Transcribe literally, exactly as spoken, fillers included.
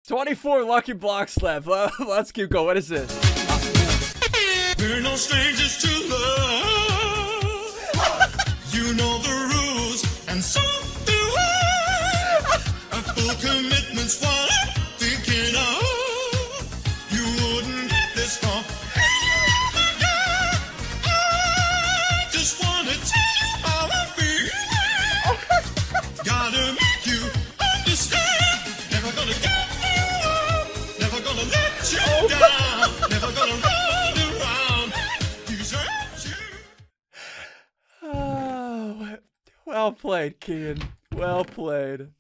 twenty-four lucky blocks left. Let's keep going. What is this? We're no strangers to love. You know the rules, and so do I. A full commitment's what I'm thinking of. You wouldn't get this far. I just wanna tell you how I feel. Gotta make you understand. Never gonna give you up. Never gonna let you down. Never gonna run around. Desert you. Oh, well played, Kehaan. Well played.